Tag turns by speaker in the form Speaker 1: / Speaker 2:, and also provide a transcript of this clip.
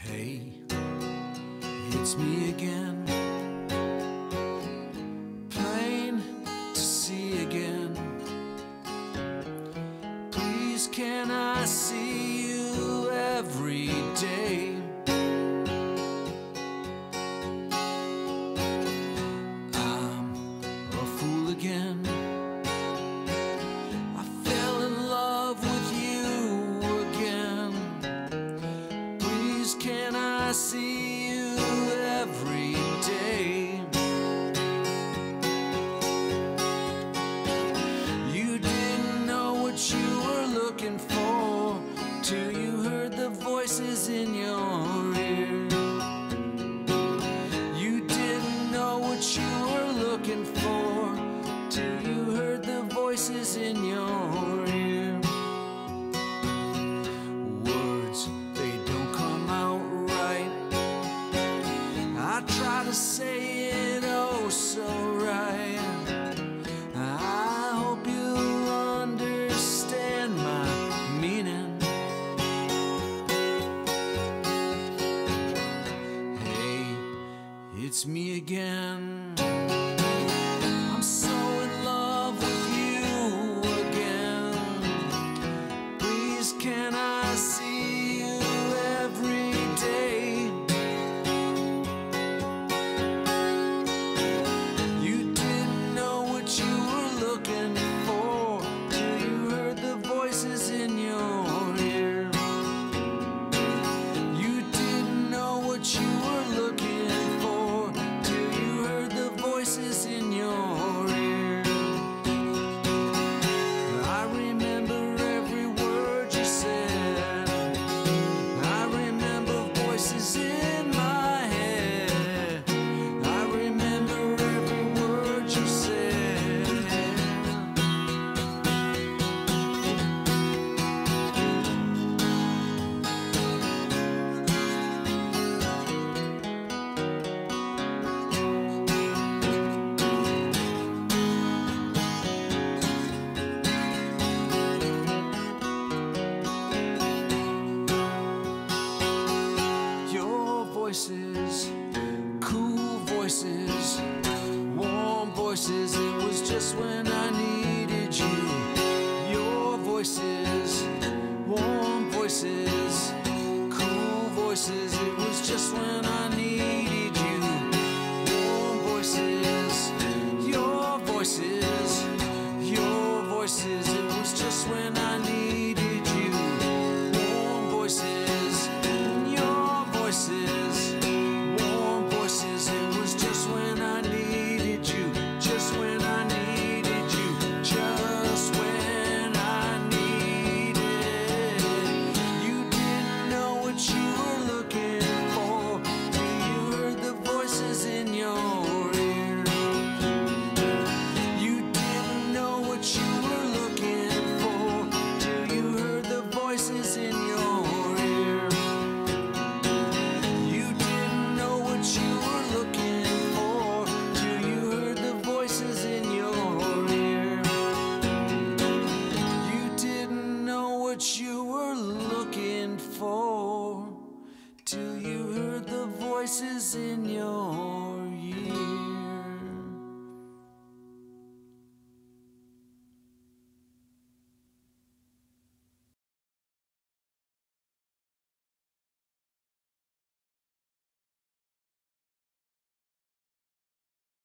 Speaker 1: Hey, it's me again. Plain to see again. Please, can I see you every day? I'm a fool again. I fell in love with you again. Please, can I see you every day? You didn't know what you were looking for till you heard the voices in your ear. You didn't know what you were looking for till you heard the voices in your ear. Words, they don't come out right. I try to say it oh so right. I hope you understand my meaning. Hey, it's me again. I'm so in love with you again. Please, can I see you every day? You didn't know what you were looking for till you heard the voices in your ear. You didn't know what you were looking for till you heard the voices in your ear. I remember every word you said. I remember voices in my head. I remember every word you said. Your voices, cool voices, warm voices. It was just when I needed you. Your voices, warm voices, cool voices. It was just when I needed you. Warm voices, your voices, your voices. It was just when I needed you. Warm voices, your voices, warm voices. It was just when I needed you. Just when I needed you. Just when I needed. You didn't know what you were looking for till you heard the voices in your ear. You didn't know what you were looking for till you heard the voices in your ear. You didn't know what you were looking for till you heard the voices in your ear. You didn't know what you were looking for till you heard the voices in your